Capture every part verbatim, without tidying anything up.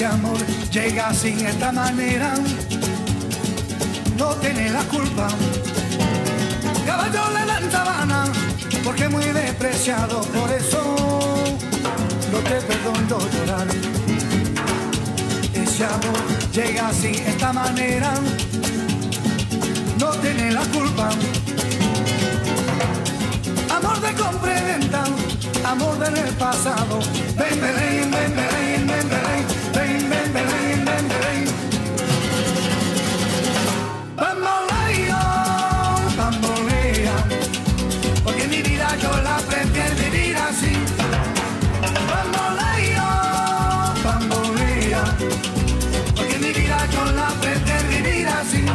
Ese amor llega así, esta manera, no tiene la culpa. Caballo le dan sabana, porque es muy despreciado, por eso no te perdono llorar. Ese amor llega así, esta manera, no tiene la culpa. Amor de compra y venta, amor del pasado. Bembele, bembele, bembele, bembele, bembele. Bamboleo, bambolea, porque mi vida yo la prefiero vivir así. Bamboleo, bambolea, porque mi vida yo la prefiero vivir así.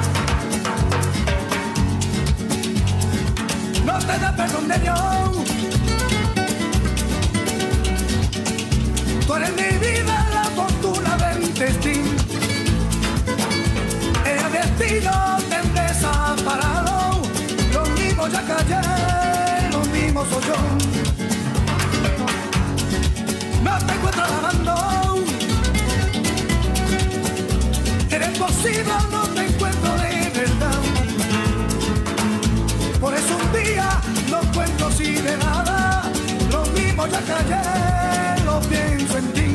No te da perdón de Dios. Tú eres mi vida, la fortuna del destino. El destino te desamparado. Lo mismo ya callé, lo mismo soy yo. No te encuentro lavando. Eres posible, no te encuentro de verdad. Por eso un día no cuento así de nada. Lo mismo ya callé, lo pienso en ti.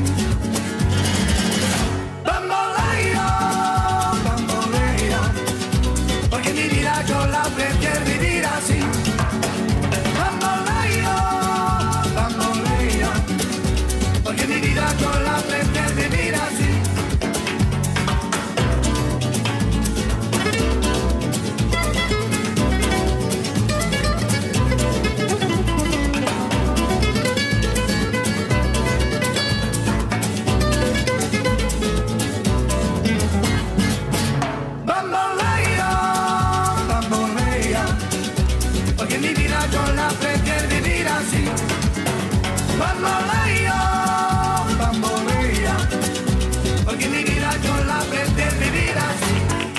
Bamboleo, bambolea, porque mi vida yo la prefiero vivir así. Bamboleo, bambolea, porque mi vida yo la prefiero vivir así. Bamboleo, bambolea, porque mi vida yo la prefiero vivir así.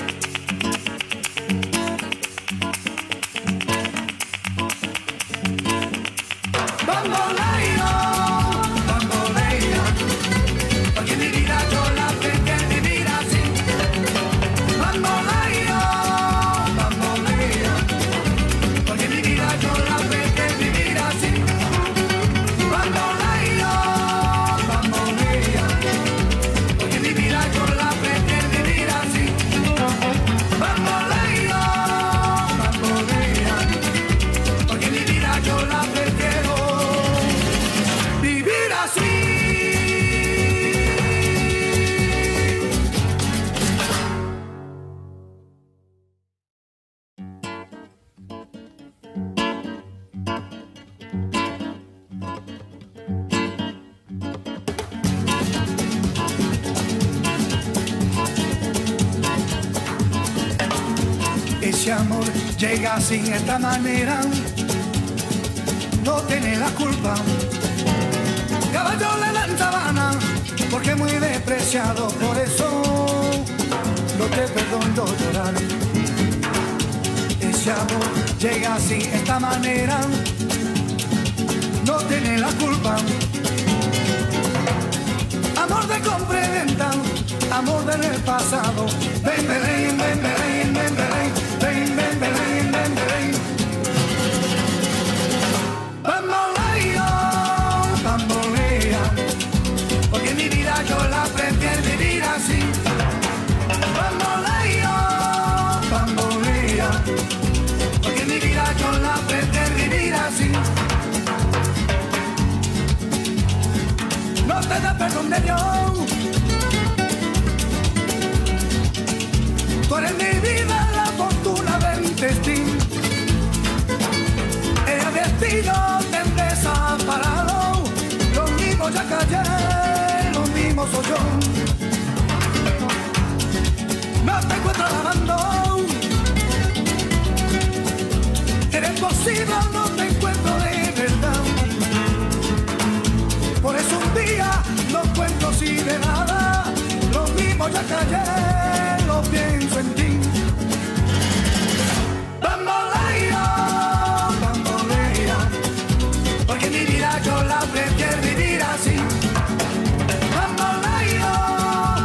Bamboleo, bambolea, porque mi vida yo la prefiero vivir así. Bamboleo, bambolea, porque mi vida yo la prefiero vivir así. Bamboleo, bambolea, porque mi vida yo la prefiero vivir así. Bamboleo, bambolea, porque mi vida yo la prefiero vivir así. Ese amor llega así, esta manera, no tiene la culpa. Caballo le dan sabana, porque es muy despreciado, por eso no te perdono llorar. Ese amor llega así, esta manera, no tiene la culpa. Amor de compra y venta, amor del pasado. Bembele, bembele, bembele, bembele, bembele. Bamboleo, bambolea, porque mi vida yo la prefiero vivir así. Bamboleo, bambolea, porque mi vida yo la prefiero vivir así. No te da perdón de Dios. Tú eres mi vida, la fortuna del destino. El destino te desamparado. Lo mismo ya callé, lo mismo soy yo. No te encuentro lavando. Eres posible, no te encuentro de verdad. Por eso un día no cuento así de nada. Lo mismo ya callé, lo pienso en ti. Bamboleo, bambolea, porque mi vida yo la prefiero vivir así. Bamboleo,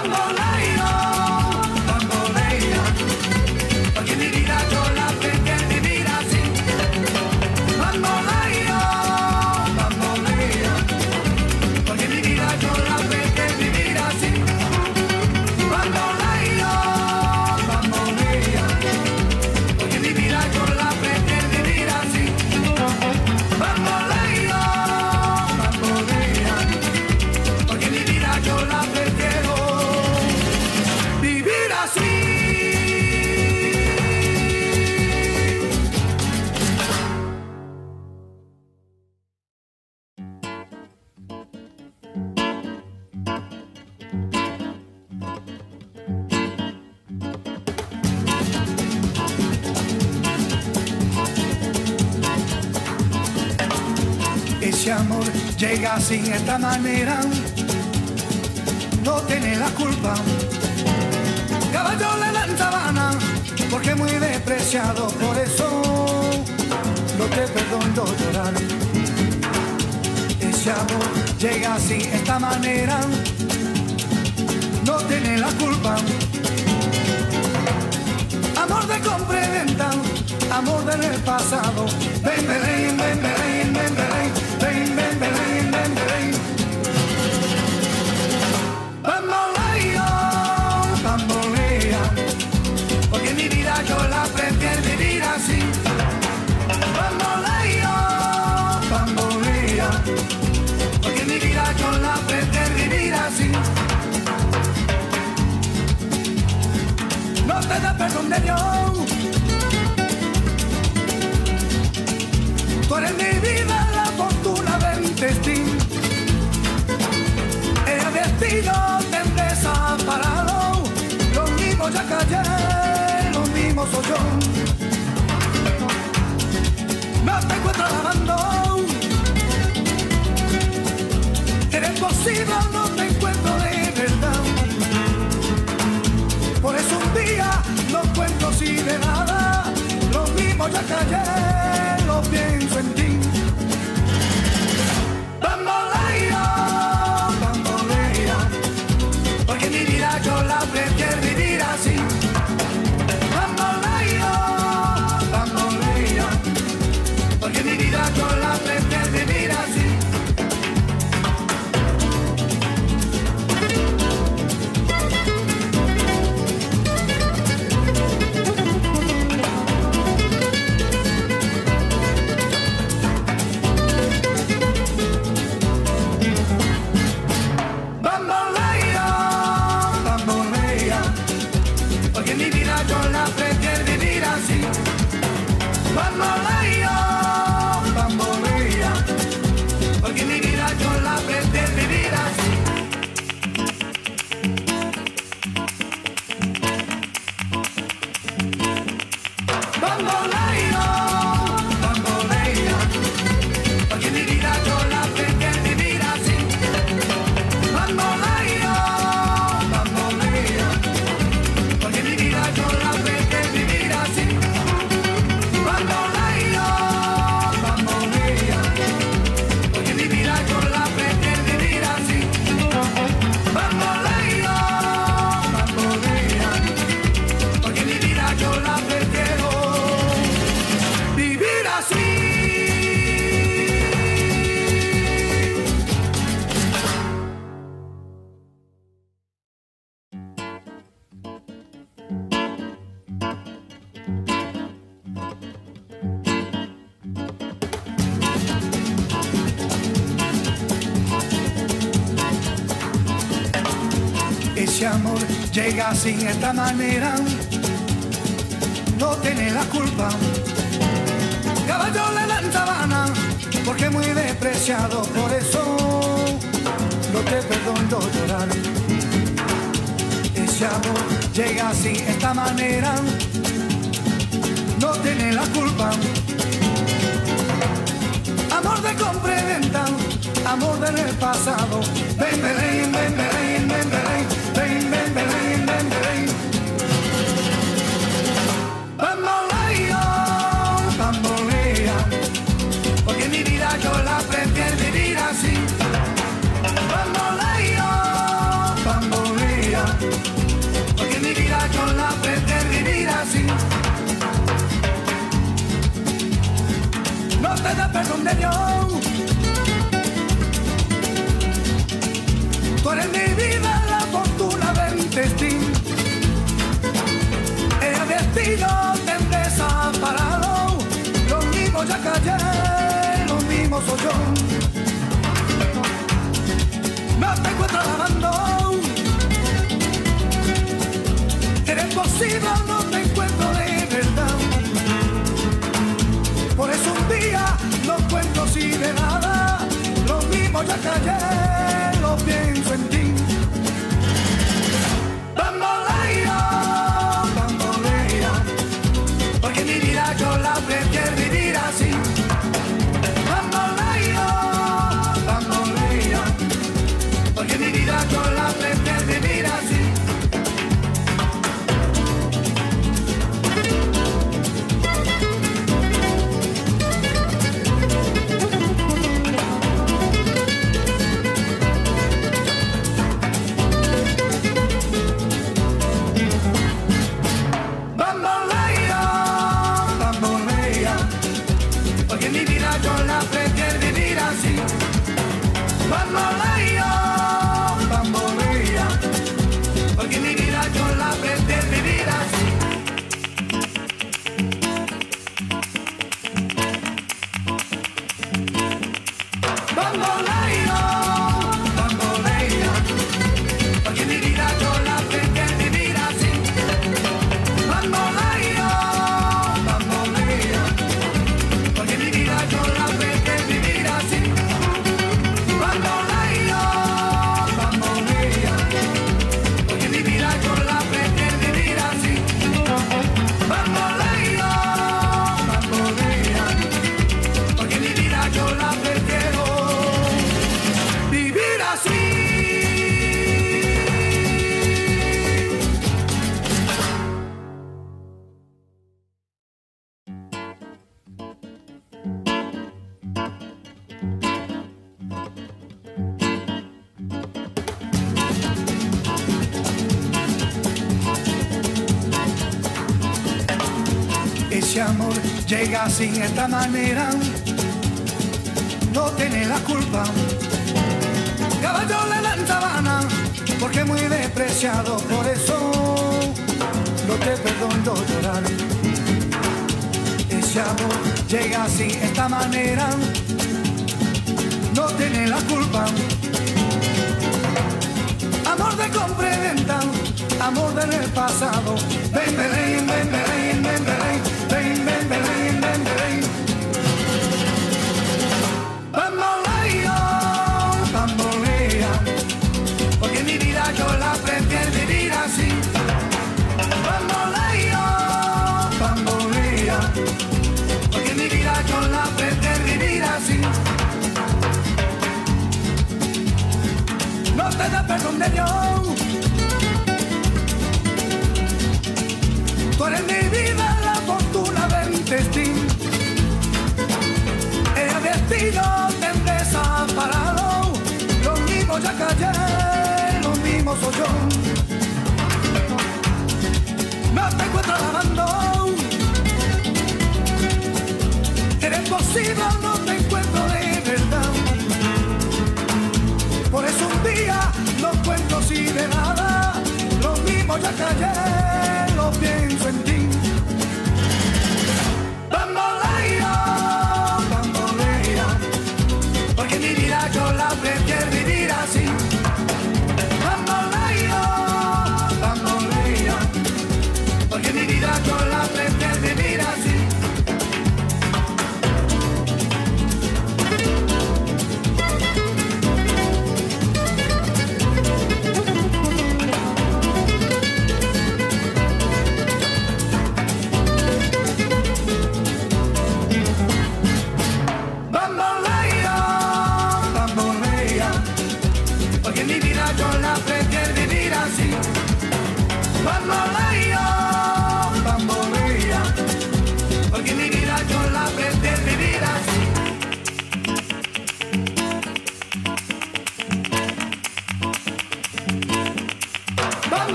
Bamboleo, bambolea, porque mi vida yo la aprendí a vivir así. Bamboleo, bambolea, porque mi vida yo la aprendí a vivir así. Bamboleo, bambolea, porque mi vida yo la aprendí a vivir así. Bamboleo, bambolea, porque mi vida yo la prefiero vivir así. Ese amor llega así, de esta manera, no tiene la culpa. Caballo le dan sabana, porque es muy despreciado, por eso no te perdono llorar. Ese amor llega así, de esta manera, no tiene la culpa. Amor de compra y venta, amor del pasado. Bembele, bembele, bembele, bembele, bembele. Bamboleo, bambolea, porque mi vida yo la prefiero vivir así. Bamboleo, bambolea, porque mi vida yo la prefiero vivir así. No te da perdón de Dios. Tú eres mi vida, la fortuna del destino. El destino te desaparado. Lo mismo ya callé, lo mismo soy yo. No te encuentro lavando. Eres posible, no te encuentro de verdad. Por eso un día no cuento así de nada. Lo mismo ya callé, lo pienso en ti. Bamboleo, bambolea, porque mi vida yo la prefiero vivir así. Bamboleo, bambolea, porque mi vida yo la prefiero vivir así. Bamboleo, bambolea, porque mi vida yo la prefiero vivir así. Bamboleo, bambolea, porque mi vida yo la prefiero vivir así. Bamboleo, bambolea, porque mi vida yo la prefiero vivir así. Bamboleo, bambolea, porque mi vida yo la prefiero vivir así. Bamboleo, bambolea, porque mi vida yo la prefiero vivir así. Ese amor llega así, de esta manera, no tiene la culpa. Caballo le dan sabana, porque es muy despreciado, por eso no te perdono llorar. Ese amor llega así, de esta manera, no tiene la culpa. Amor de compra y venta, amor del pasado. Bembele, bembele, bembele, bembele, bembele. Bamboleo, bambolea, porque mi vida yo la prefiero vivir así. Bamboleo, bambolea, porque mi vida yo la aprendí a vivir así. No te da perdón de Dios, tú eres mi vida, la fortuna del destino. El destino te desaparado, lo mismo ya callé, lo mismo soy yo. No te encuentro lavando, eres posible, no te encuentro de verdad. Por eso un día no cuento así de nada, lo mismo ya callé, lo pienso en ti. Bamboleo, bambolea, porque mi vida yo la aprendí a vivir así. Bamboleo, bambolea, porque mi vida yo la aprendí a vivir así. Bamboleo, bambolea, porque mi vida yo la aprendí a vivir así. Bamboleo, bambolea, porque mi vida yo la aprendí a vivir así. Bamboleo, bambolea, porque mi vida yo la aprendí a vivir así. Bamboleo, bambolea, porque mi vida yo la aprendí a vivir así. Bamboleo, bambolea, porque mi vida yo la aprendí a vivir así. Ese amor llega así de esta manera, no tiene la culpa. Caballo le dan sabana, porque muy despreciado, por eso no te perdono llorar. Ese amor llega así de esta manera, no tiene la culpa. Amor de compra y venta, amor del pasado. Bembele, bembele, bembele, bembele, bembele. Bamboleo, bambolea, porque mi vida yo la aprendí a vivir así. Bamboleo, bambolea, porque mi vida yo la aprendí a vivir así. No te da perdón de Dios, tú eres mi vida, la fortuna del destino. El destino te desaparado, lo mismo ya callé, lo mismo soy yo. No te encuentro lavando, eres posible, no te encuentro de verdad. Por eso un día no cuento así de nada, lo mismo ya callé, lo pienso en ti. Bamboleo, bambolea, porque mi vida yo la aprendí a vivir así. Bamboleo, bambolea, porque mi vida yo la aprendí a vivir así.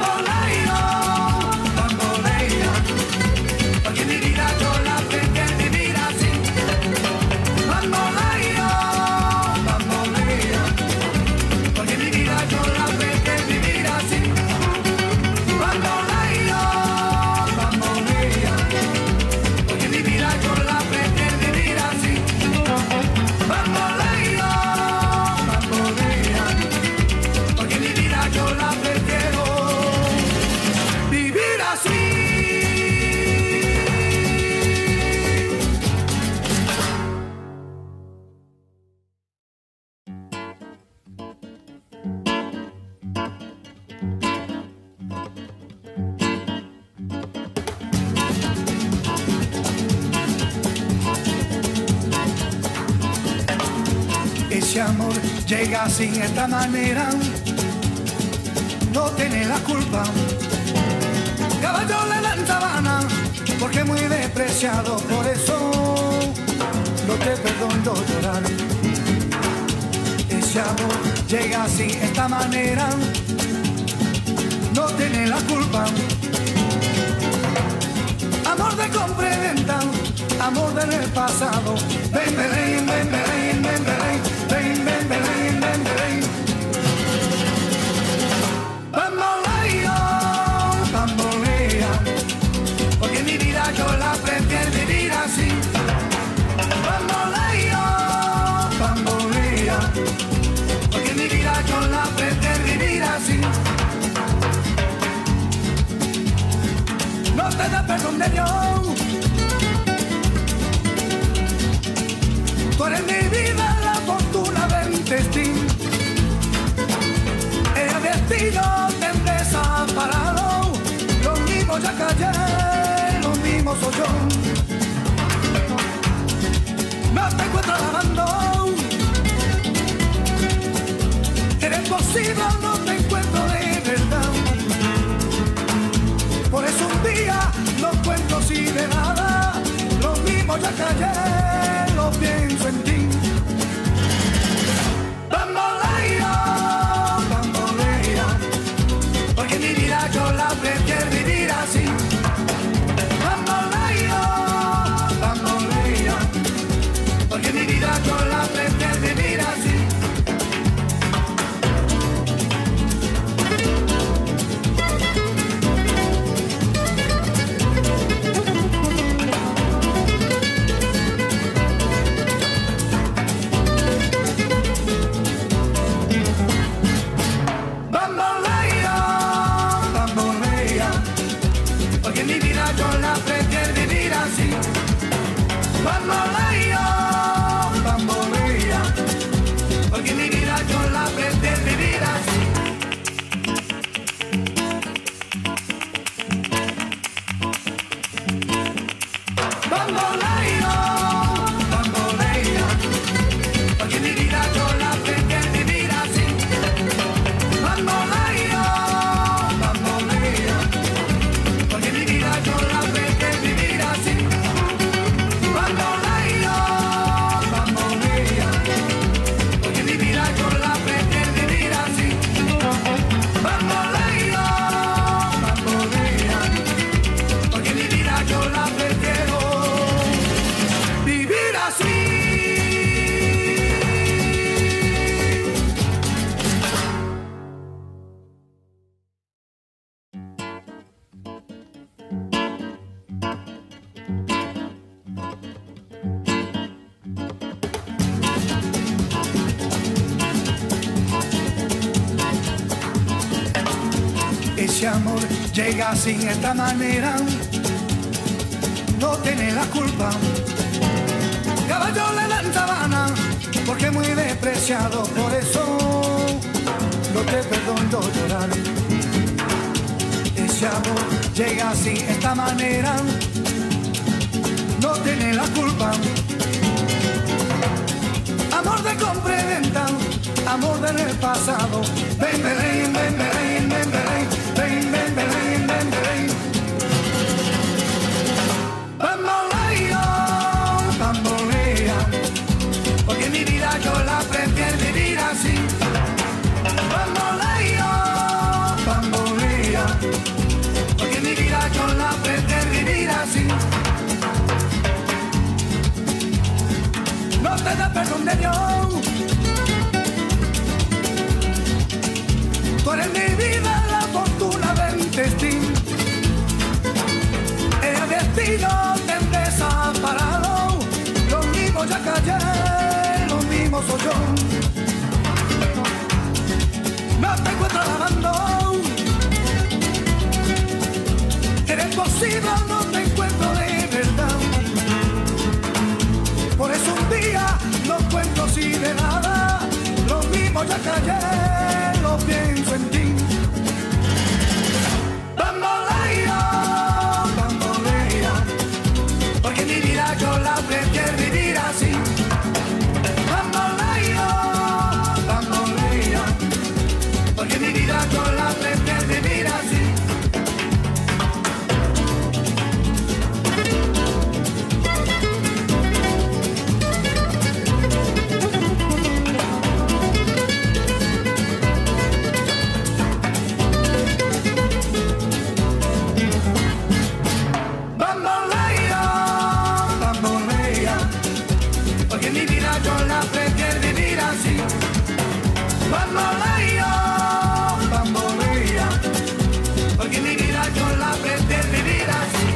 Bamboleo, bambolea, porque mi vida yo la aprendí a vivir así. Bamboleo, bambolea, porque mi vida yo la aprendí a vivir así. Bamboleo, bambolea, porque mi vida yo la aprendí a vivir así. Bamboleo, bambolea, porque mi vida yo la prefiero vivir así. Ese amor llega así de esta manera, no tiene la culpa. Caballo le dan sabana, porque es muy despreciado, por eso no te perdono llorar. Ese amor llega así de esta manera, no tiene la culpa. Amor de compra y venta, amor del pasado. Bembele, bembele, bembele, bembele, bembele. Bamboleo, bambolea, porque mi vida yo la aprendí a vivir así. Bamboleo, bambolea, porque mi vida yo la aprendí a vivir así. No te da perdón de Dios. Tú eres mi vida, la fortuna del destino. El destino te desaparado. Lo mismo ya callé, lo mismo soy yo. No te encuentro lavando. Eres posible, no te encuentro de verdad. Por eso un día no cuento así de nada. Lo mismo ya callé, lo pienso en ti. Bamboleo, bambolea, porque mi vida yo la aprendí a vivir así. Bamboleo, bambolea, porque mi vida yo la aprendí a vivir así. Bamboleo, bambolea, porque mi vida yo la aprendí a vivir así. Bamboleo, bambolea, porque mi vida yo la aprendí a vivir así. Bamboleo, bambolea, porque mi vida yo la aprendí a vivir así. Bamboleo, bambolea, porque mi vida yo la aprendí a vivir así. Bamboleo, bambolea, porque mi vida yo la prefiero vivir así. Ese amor llega así de esta manera, no tiene la culpa. Caballo le dan sabana, porque es muy despreciado, por eso no te perdono llorar. Ese amor llega así de esta manera, no tiene la culpa. Amor de compra y venta, amor del pasado. Bembele, bembele, bembele, bembele, bembele. Bamboleo, bambolea, porque mi vida yo la aprendí a vivir así. Bamboleo, bambolea, porque mi vida yo la pretendí vivir así. No te da perdón de Dios. Tú eres mi vida, la fortuna del destino. El destino te han desamparado. Los mismos ya callé, los mismos soy yo. No te encuentro lavando. Eres posible, no te encuentro de verdad. Por eso un día no cuento así de nada. Lo mismo ya callé, lo pienso en ti. Bamboleo, bambolea, porque mi vida yo la prefiero vivir así. Bamboleo, bambolea, porque mi vida yo la prefiero vivir así. Bamboleo, bambolea, porque mi vida yo la pretendo vivir así.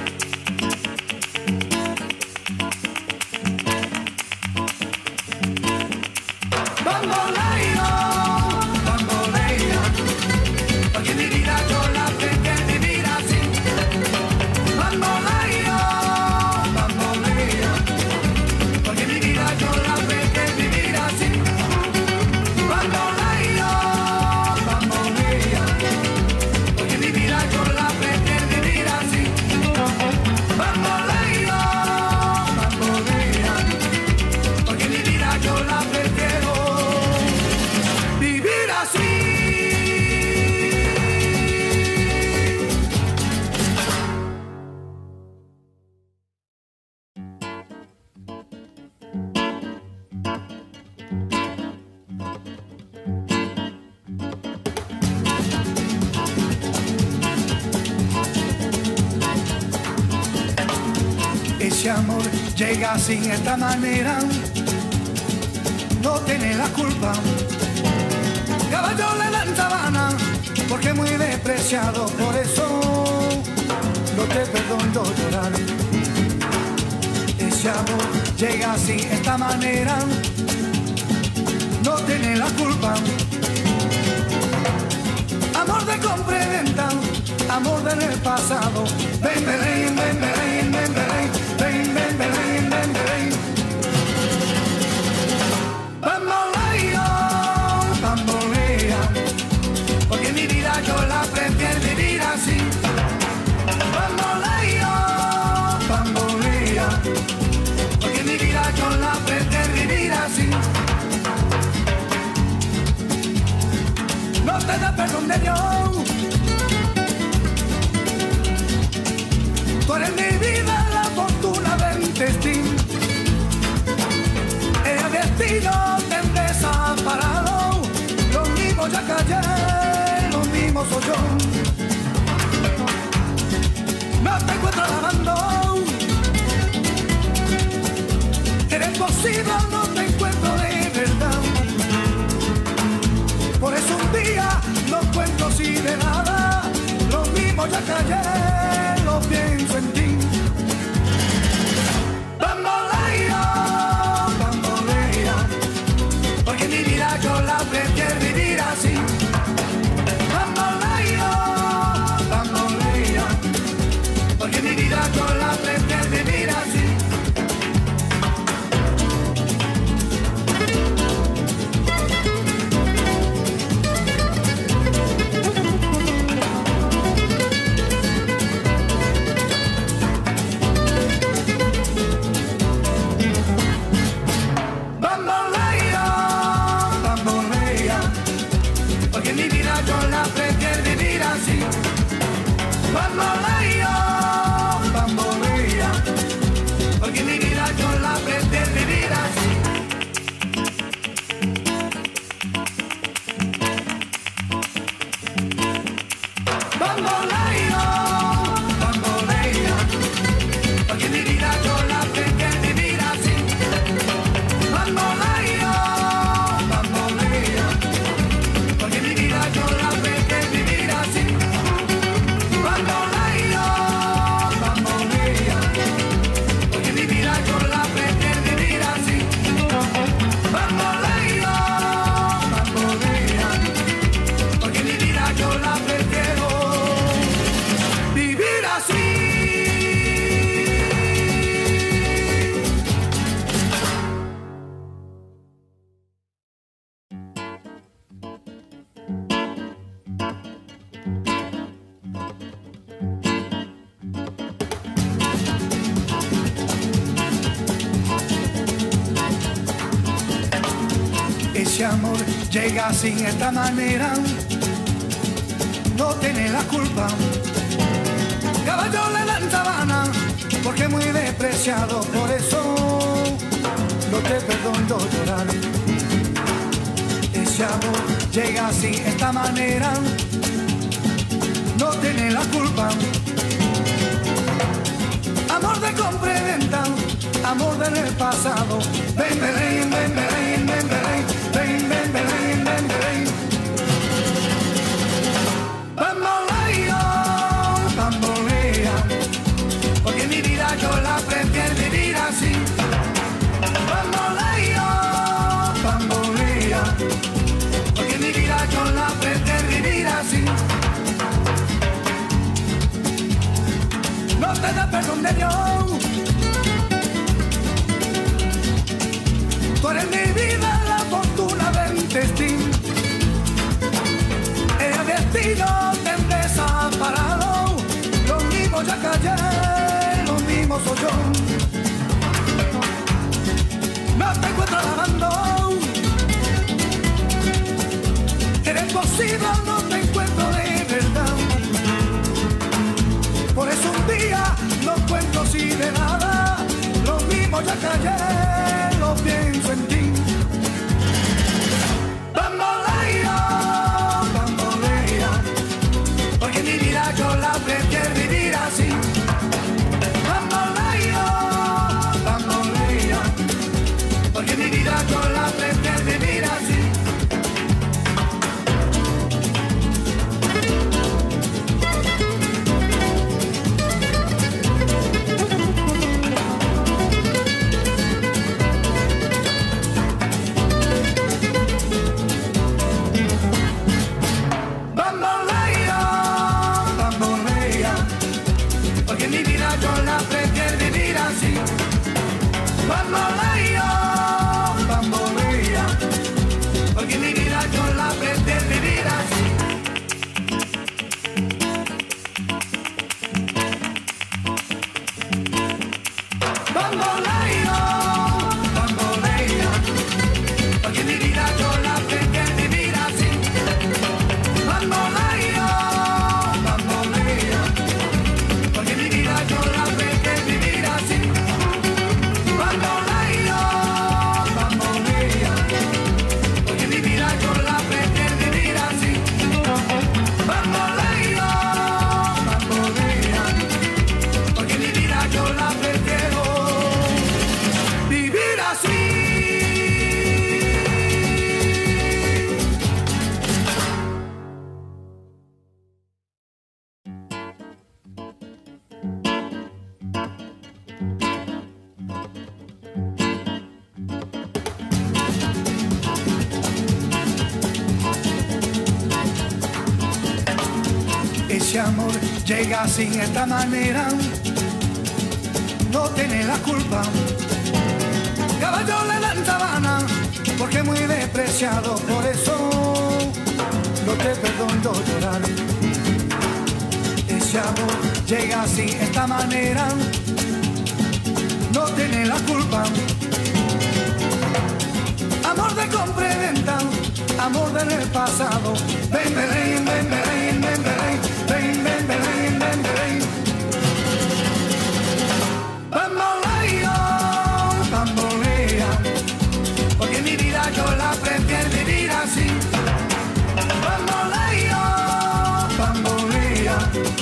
Bamboleo, bambolea, porque mi vida yo la pretendo vivir así. Bamboleo, bambolea, porque mi vida yo la pretendo vivir así. Bamboleo, bambolea, porque mi vida yo la pretendo vivir así. Bamboleo, bambolea, porque mi vida yo la prefiero vivir así. Ese amor llega así de esta manera, no tiene la culpa. Caballo le dan sabana, porque es muy despreciado, por eso no te perdono llorar. Ese amor llega así de esta manera, no tiene la culpa. Amor de compra y venta, amor del pasado. Bembele, bembele, bembele, bembele, bembele. Bamboleo, bambolea, porque mi vida yo la prefiero vivir así. Bamboleo, bambolea, porque mi vida yo la prefiero vivir así. No te da perdón de Dios. Tú eres mi vida, la fortuna del destino. El destino te han desamparado. Los mismos ya callé, los mismos soy yo. No te encuentro lavando. Eres posible, no te encuentro de verdad. Por eso un día no cuento así de nada. Lo mismo ya callé, lo pienso en ti. Bamboleo, bambolea, porque mi vida yo la prefiero vivir así. Bamboleo, Bamboleo, bambolea, porque mi vida yo la aprendí a vivir así. Bamboleo, bambolea, porque mi vida yo la aprendí a vivir así. Bamboleo, bambolea, porque mi vida yo la aprendí a vivir así. Bamboleo, bambolea, porque mi vida yo la prefiero vivir así. Ese amor llega así, de esta manera, no tiene la culpa. Caballo le dan sabana, porque es muy despreciado, por eso no te perdono llorar. Ese amor llega así, de esta manera, no tiene la culpa. Amor de compra y venta, amor del pasado. Bembele, bembele, bembele, bembele, bembele. Bamboleo, bambolea, porque mi vida yo la prefiero vivir así. Bamboleo, bambolea, porque mi vida yo la prefiero vivir así. No te da perdón de Dios. Tú eres mi vida, la fortuna del destino. El destino te ha desamparado. Lo mismo ya callé, lo mismo soy yo. No te encuentro lavando. Eres posible, no te encuentro de verdad. Por eso un día no encuentro así de nada. Lo mismo ya callé, lo pienso en ti. Bamboleo, bambolea, porque mi vida yo la prefiero vivir así. Bamboleo, bambolea, porque mi vida yo la prefiero vivir así. Bamboleo, bambolea, porque mi vida yo la prefiero vivir así. Bamboleo, bambolea, porque mi vida yo la prefiero vivir así. Bamboleo, bambolea, porque mi vida yo la prefiero vivir así. Bamboleo, bambolea, porque mi vida yo la prefiero vivir así. Bamboleo, bambolea, porque mi vida yo la prefiero vivir así. Ese amor llega así, de esta manera, no tiene la culpa. Caballo le dan sabana, porque es muy despreciado, por eso no te perdono llorar. Ese amor llega así, de esta manera, no tiene la culpa. Amor de compra y venta, amor del pasado. Bembele, bembele, bembele, bembele, bembele. Bamboleo, bambolea, porque mi vida yo la prefiero vivir así. Bamboleo, bambolea,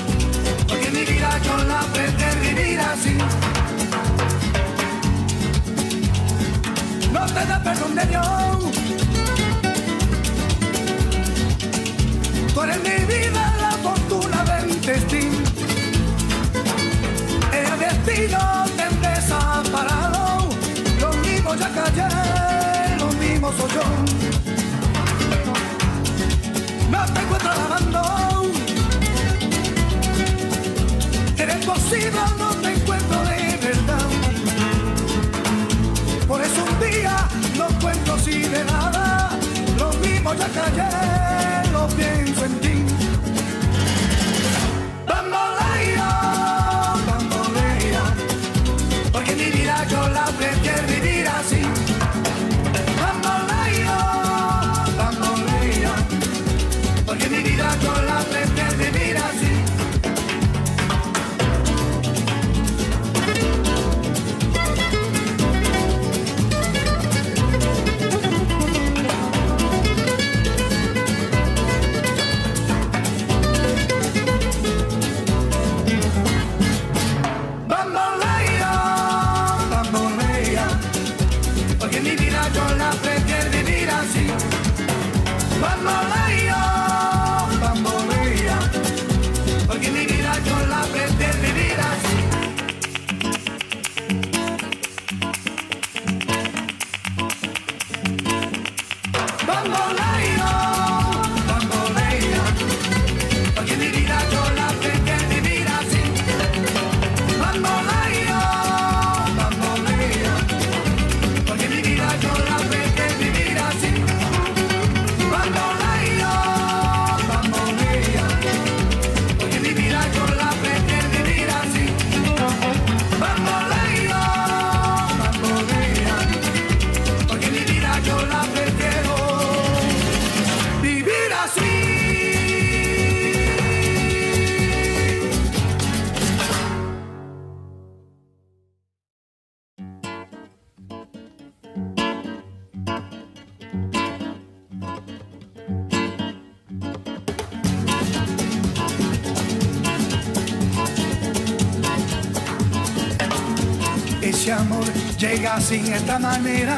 destino te han desamparado. Lo mismo ya callé, lo mismo soy yo. No te encuentro lavando, eres posible, no te encuentro de verdad. Por eso un día no cuento así de nada. Lo mismo ya callé, lo pienso en ti. Bamboleo, bambolea, porque mi vida yo la prefiero vivir así. Bamboleo, bambolea, porque mi vida yo la prefiero vivir así. Bamboleo, bambolea, porque mi vida yo la prefiero vivir así. Bamboleo, bambolea, porque mi vida yo la prefiero vivir así. Bamboleo, bambolea, porque mi vida yo la prefiero vivir así. Bamboleo, bambolea, porque mi vida yo la prefiero vivir así. Bamboleo, bambolea, porque mi vida yo la prefiero vivir así. Ese amor llega así de esta manera,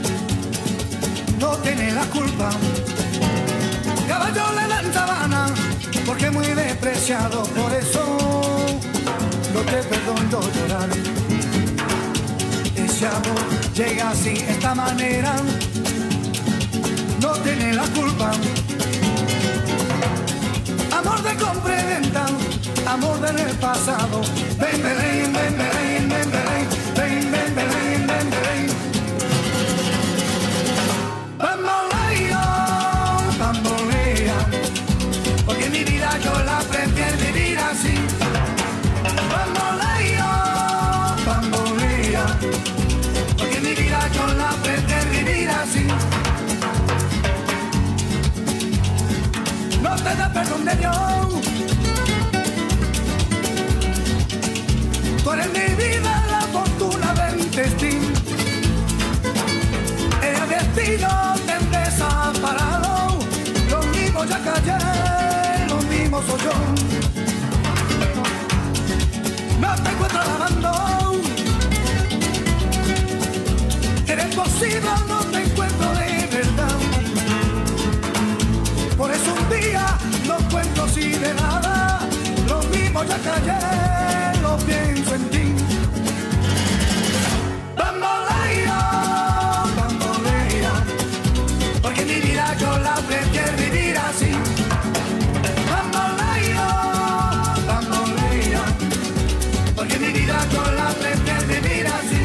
no tiene la culpa. Caballo le dan sabana, porque es muy despreciado, por eso no te perdono llorar. Ese amor llega así de esta manera, no tiene la culpa. Amor de compra y venta, amor del pasado. Bembele, bembele, bembele, bembele, bembele. Bamboleo, bambolea, porque mi vida yo la prefiero vivir así. Bamboleo, bambolea, porque mi vida yo la prefiero vivir así. No te da perdón de Dios, tú eres mi vida, la fortuna del destino. El destino te han desamparado. Lo mismo ya callé, lo mismo soy yo. No te encuentro lavando, eres posible, no te encuentro de verdad. Por eso un día no cuento así de nada. Lo mismo ya callé, lo pienso en ti. Bamboleo, bambolea, porque mi vida yo la prefiero vivir así. Bamboleo, bambolea, porque mi vida yo la prefiero vivir así.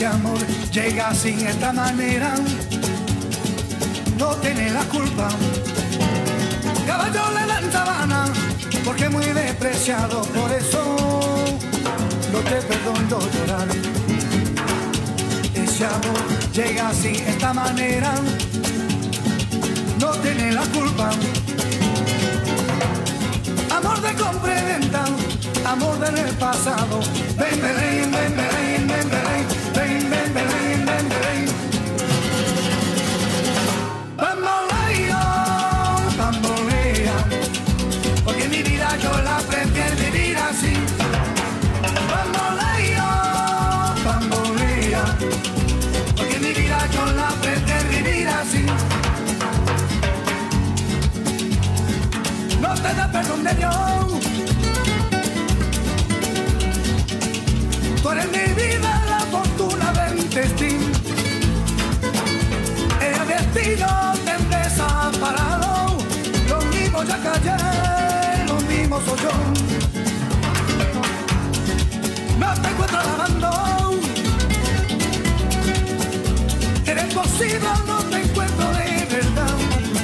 Ese amor llega así de esta manera, no tiene la culpa. Caballo le dan sabana, porque es muy despreciado, por eso no te perdono llorar. Ese amor llega así de esta manera, no tiene la culpa. Amor de compra y venta, amor del pasado. Bembele, bembele, bembele, bembele, bembele. Bamboleo, bambolea, porque mi vida yo la prefiero vivir así. Bamboleo, bambolea, porque mi vida yo la prefiero vivir así. No te da perdón de Dios. Tú eres mi vida, la fortuna del destino. El destino te desaparado. Lo mismo ya callé, lo mismo soy yo. No te encuentro lavando. Eres posible, no te encuentro de verdad.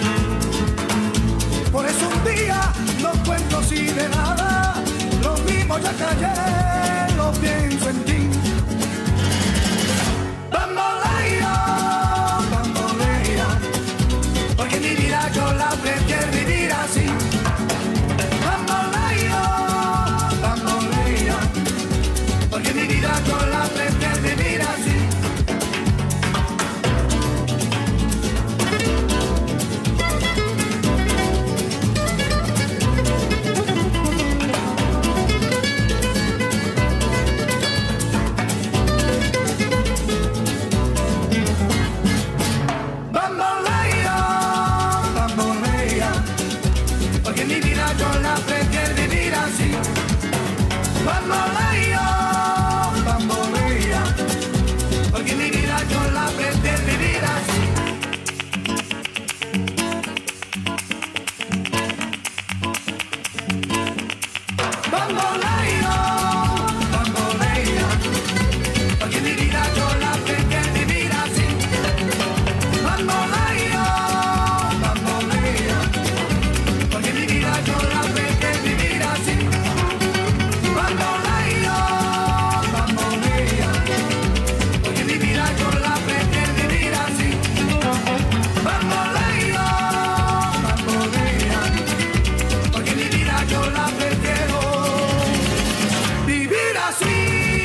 Por eso un día no cuento así de nada. Lo mismo ya callé, lo pienso en ti. Bamboleo, bambolea, porque mi vida yo la prefiero vivir así. Bamboleo, bambolea, porque mi vida yo la prefiero vivir así. Bamboleo, bambolea, porque mi vida yo la prefiero vivir así. Bamboleo, bambolea, porque mi vida yo la prefiero vivir así. Bamboleo, bambolea, porque mi vida yo la prefiero vivir así. Bamboleo, bambolea, porque mi vida yo la prefiero vivir así. Bamboleo, bambolea, porque mi vida yo la prefiero vivir así.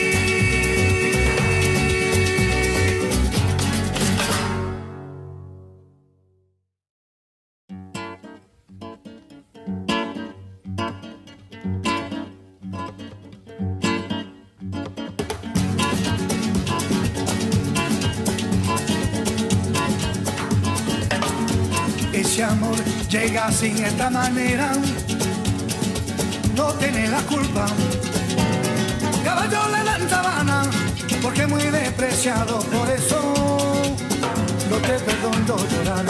Ese amor llega así de esta manera, no tiene la culpa. Caballo le dan sabana, porque es muy despreciado, por eso no te perdono llorar.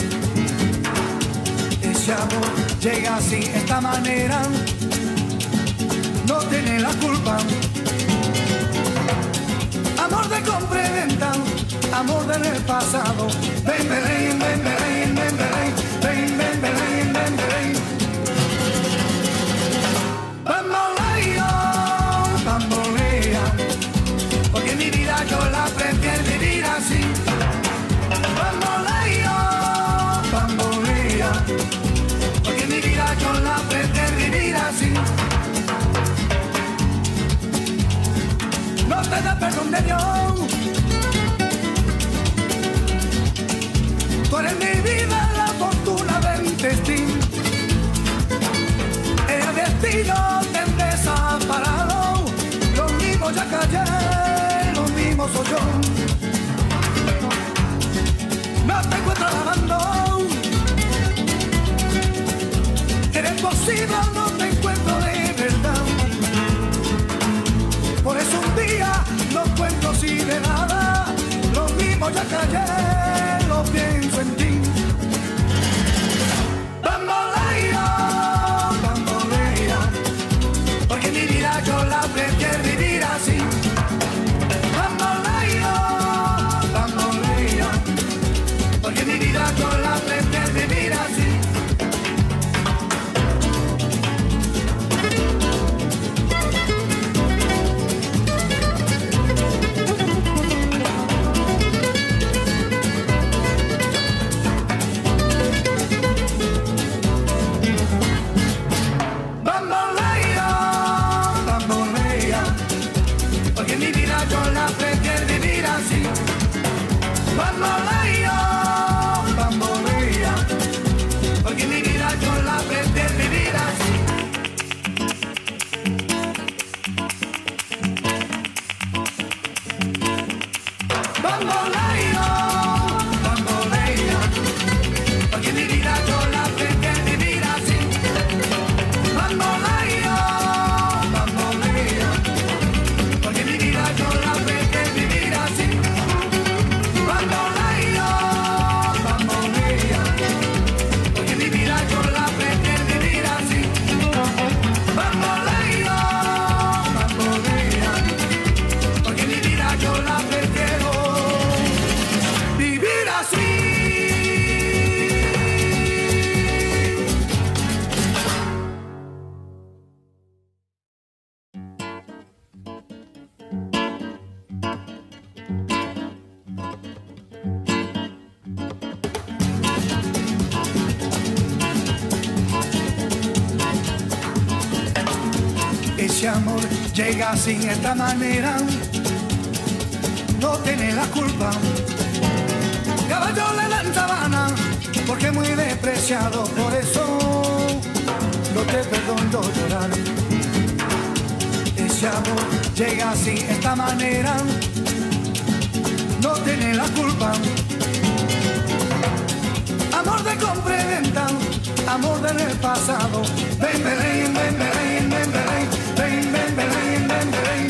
Ese amor llega así de esta manera, no tiene la culpa. Amor de compra y venta, amor del pasado. Bembele, bembele, bembele, bembele, bembele. Bamboleo, bambolea, porque mi vida yo la prefiero vivir así. Bamboleo, bambolea, porque mi vida yo la prefiero vivir así. No te da perdón de Dios. Tú eres mi vida, la fortuna del destino. El destino te desaparado. Lo mismo ya callé, lo mismo soy yo. No te encuentro lavando. Eres posible, no te encuentro de verdad. Por eso un día no cuento así de nada. Lo mismo ya callé, lo pienso en ti. Bamboleo, bambolea, porque mi vida yo la prefiero vivir así. Bamboleo, Ese amor llega así de esta manera, no tiene la culpa. Caballo le dan sabana, porque es muy despreciado, por eso no te perdono llorar. Ese amor llega así de esta manera, no tiene la culpa. Amor de compra y venta, amor del pasado. Bembele, bembele, bembele, bembele, bembele.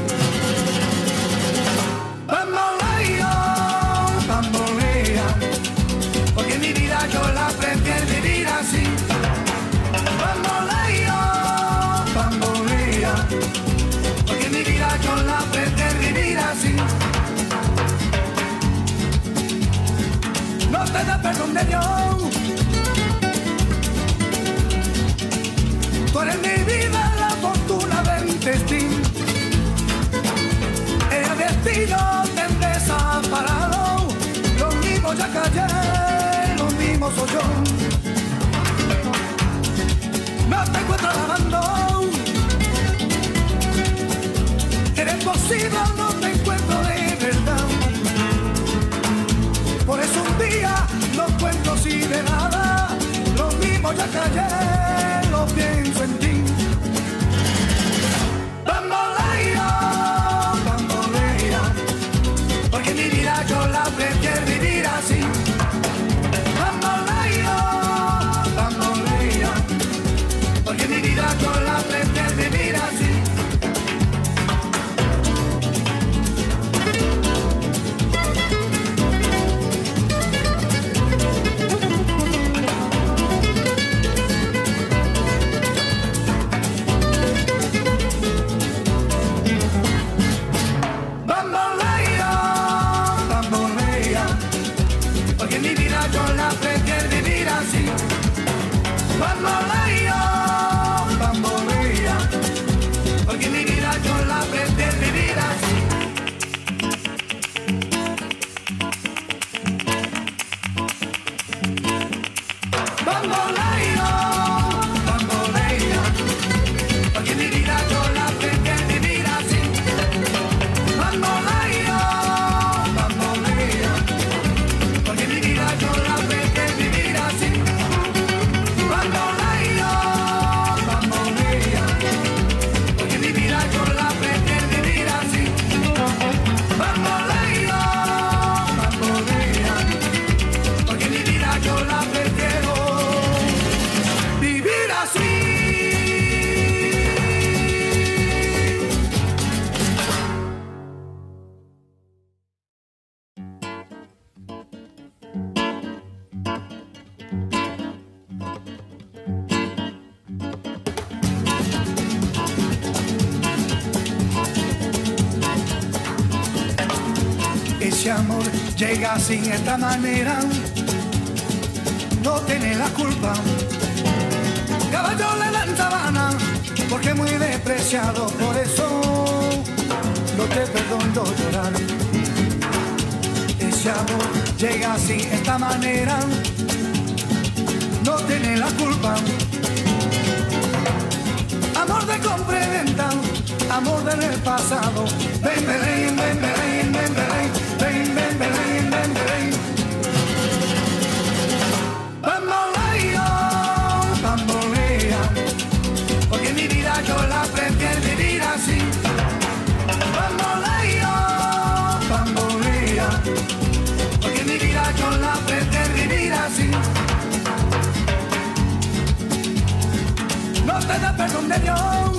Bamboleo, bambolea, porque mi vida yo la prefiero vivir así. Bamboleo, bambolea, porque mi vida yo la prefiero vivir así. No te da perdón de Dios. Tú eres mi vida, la fortuna del destino. El destino te desaparado. Lo mismo ya callé, lo mismo soy yo. No te encuentro lavando. Eres posible, no te encuentro de verdad. Por eso un día no cuento así de nada. Lo mismo ya callé, lo pienso en ti. Bamboleo, bambolea, porque mi vida yo la prefiero vivir así. Bamboleo, bambolea, porque mi vida yo la prefiero vivir así. Bamboleo, bambolea, porque mi vida yo la prefiero vivir así. Bamboleo, bambolea, porque mi vida yo la prefiero vivir así. Bamboleo, bambolea, porque mi vida yo la prefiero vivir así. Bamboleo, bambolea, porque mi vida yo la prefiero vivir así. Bamboleo, bambolea, porque mi vida yo la prefiero vivir así. Ese amor llega así de esta manera, no tiene la culpa. Caballo le dan sabana, porque es muy despreciado, por eso no te perdono llorar. Ese amor llega así de esta manera, no tiene la culpa. Amor de compra y venta, amor del pasado. Bembele, bembele, bembele, bembele, bembele. Bamboleo, bambolea, porque mi vida yo la prefiero vivir así. Bamboleo, bambolea, porque mi vida yo la prefiero vivir así. No te da perdón de Dios.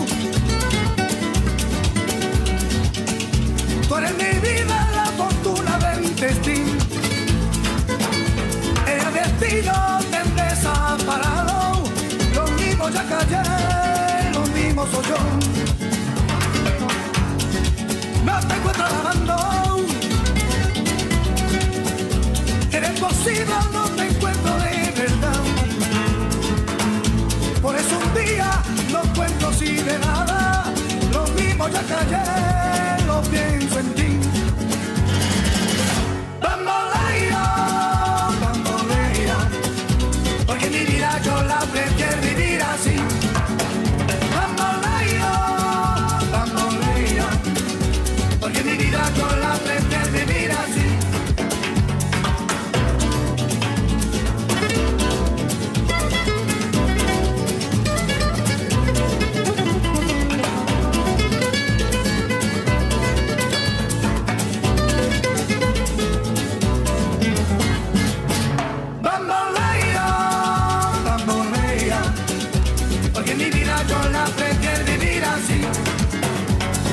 Tú eres mi vida, la fortuna del destino.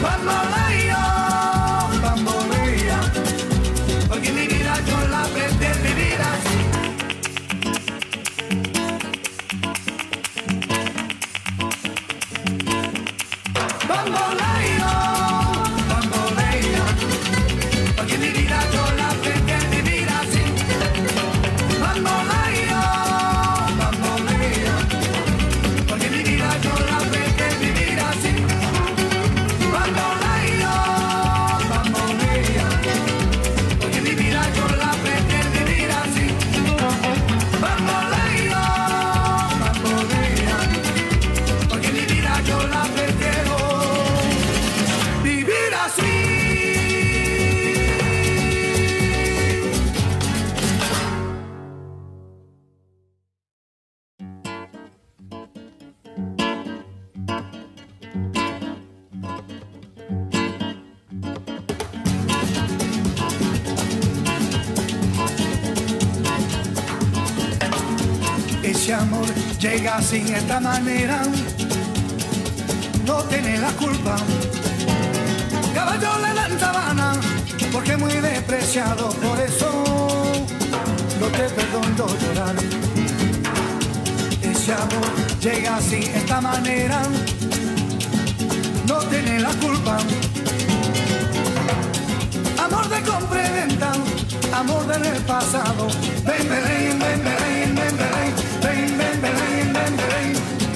Bamboleo, bambolea, porque mi vida yo la aprendí a vivir así. Bamboleo, bambolea, porque mi vida yo la aprendí a vivir así. Bamboleo, bambolea, porque mi vida yo la aprendí a vivir así. Bamboleo, bambolea, porque mi vida yo la aprendí a vivir así. Bamboleo, bambolea, porque mi vida yo la prefiero vivir así. Ese amor llega así de esta manera, no tiene la culpa. Caballo le dan sabana, porque es muy despreciado, por eso no te perdono llorar. Ese amor llega así de esta manera, no tiene la culpa. Amor de compra y venta, amor del pasado. Bembele, bembele, bembele, bembele, bembele.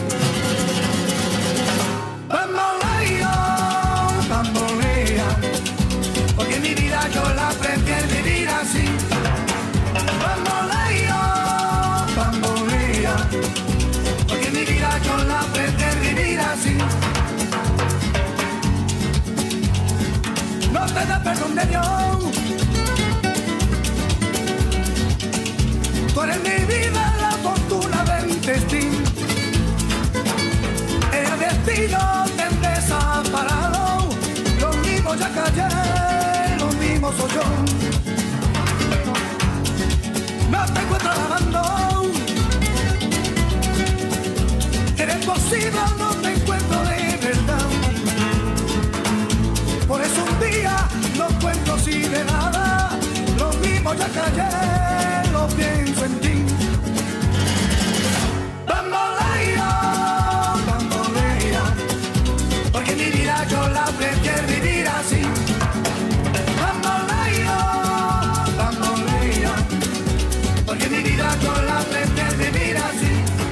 Bamboleo, bambolea, porque mi vida yo la aprendí a vivir así. Bamboleo, bambolea, porque mi vida yo la aprendí a vivir así. No te da perdón de Dios, tú eres mi vida, la fortuna del destino. El destino te desaparado, lo mismo ya callé, lo mismo soy yo. No te encuentro lavando, eres posible, no te encuentro de verdad. Por eso un día no cuento si de nada, lo mismo ya callé, lo pienso en ti. Bamboleo, bambolea, porque mi vida yo la aprendí a vivir así. Bamboleo, bambolea, porque mi vida yo la aprendí a vivir así.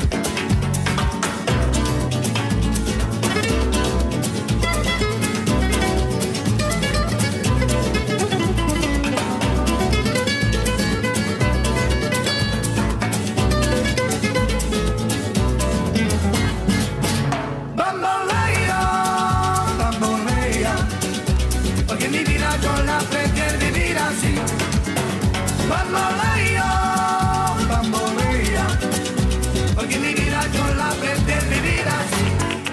Bamboleo, bambolea, porque mi vida yo la aprendí a vivir así.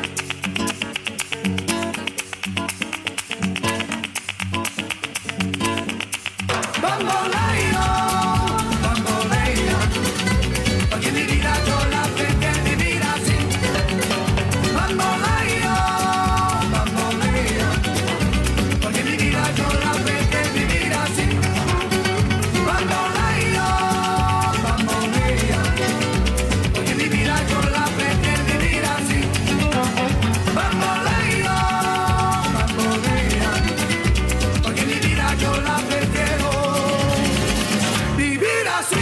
Bamboleo, bambolea, porque mi vida yo la aprendí a vivir así. Bamboleo, bambolea, porque mi vida yo la aprendí a vivir así. Bamboleo, bambolea, porque mi vida yo la aprendí a vivir así. Bamboleo, bambolea, porque mi vida yo la prefiero vivir así.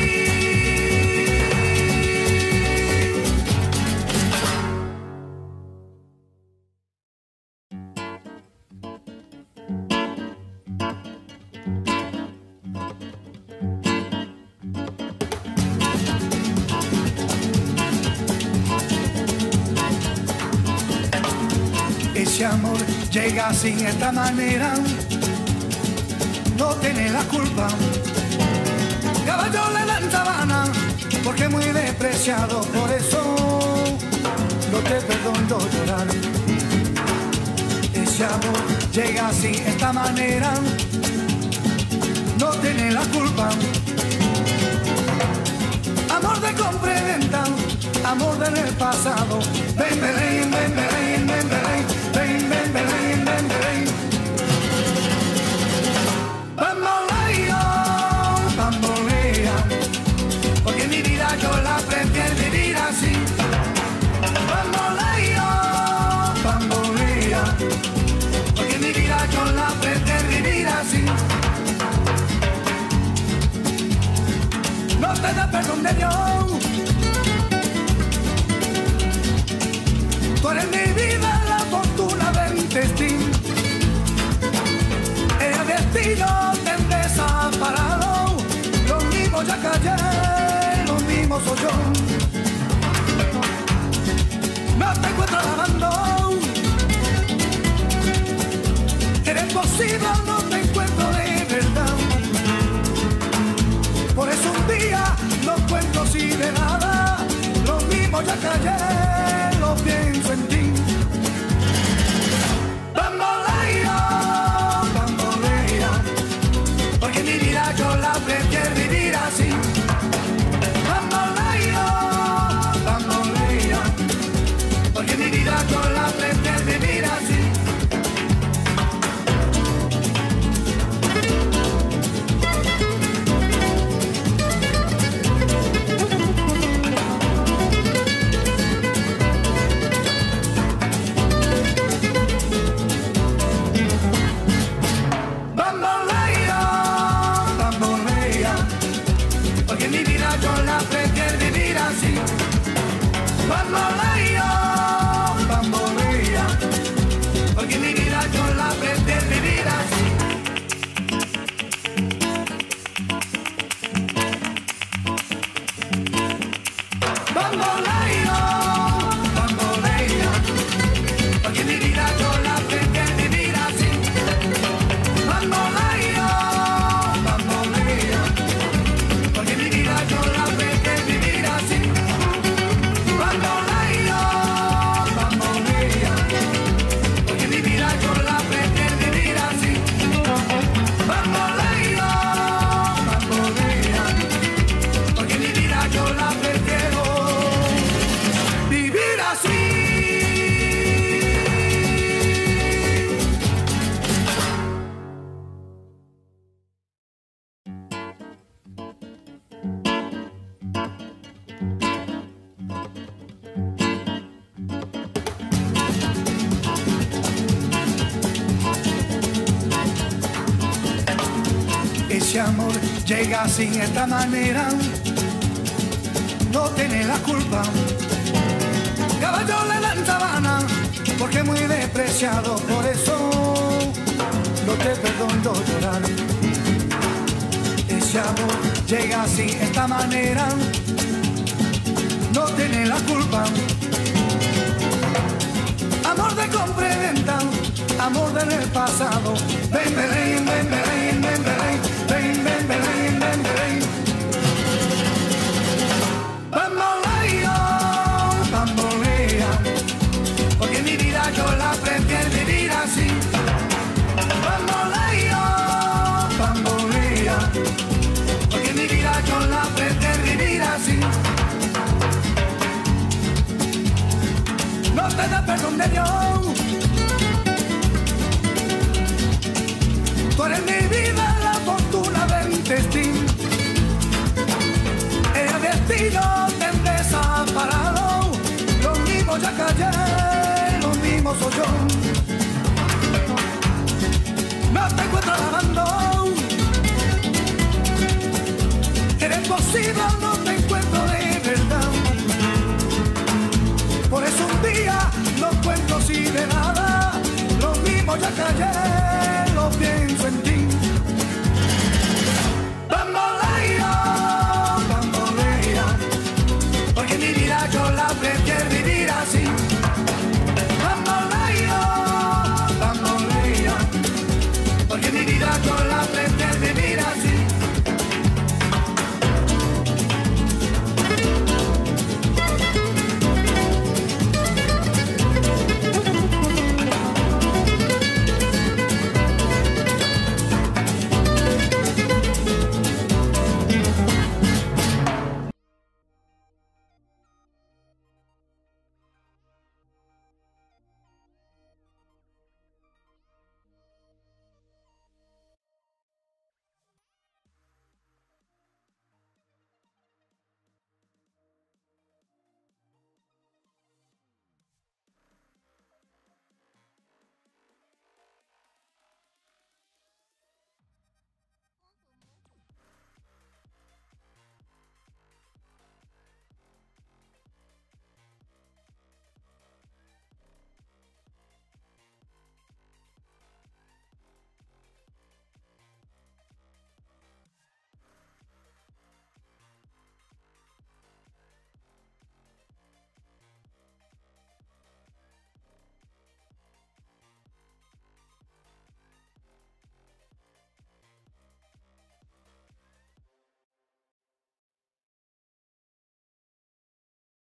Ese amor llega así de esta manera, no tiene la culpa. Caballo le dan sabana, porque es muy despreciado, por eso no te perdono llorar. Ese amor llega así de esta manera, no tiene la culpa. Amor de compra y venta, amor del pasado. Bembele, bembele, bembele, bembele, bembele. perdón de Dios. Tú eres mi vida, la fortuna del destino. El destino te han desamparado. Los mismos ya callé, los mismos soy yo. No te encuentro lavando. Eres posible, no te encuentro de verdad. Por eso un día no cuento así de nada. Lo mismo ya callé, lo pienso en ti. Bamboleo, bambolea, porque mi vida yo la prefiero vivir así. Bamboleo, bambolea, porque mi vida yo la prefiero vivir así. Bamboleo, bambolea, porque mi vida yo la prefiero vivir así. Bamboleo, bambolea, porque mi vida yo la prefiero vivir así. Bamboleo, bambolea, porque mi vida yo la prefiero vivir así. Bamboleo, bambolea, porque mi vida yo la prefiero vivir así. Bamboleo, bambolea, porque mi vida yo la prefiero vivir así. Ese amor llega así de esta manera, no tiene la culpa. Caballo le dan sabana, porque es muy despreciado, por eso no te perdono llorar. Ese amor llega así de esta manera, no tiene la culpa. Amor de compra y venta, amor del pasado. Bembele, bembele, bembele, bembele, bembele. Bamboleo, bambolea, porque mi vida yo la prefiero vivir así. Bamboleo, bambolea, porque mi vida yo la prefiero vivir así. No te da perdón de Dios. Tú eres mi vida, la fortuna del destino. El destino te han desamparado. Los mismos ya callé, los mismos soy yo. No te encuentro lavando. Eres posible, no te encuentro de verdad. Por eso un día no cuento así de nada. Lo mismo ya callé, lo pienso en ti. Bamboleo, bambolea, porque mi vida yo la prefiero vivir.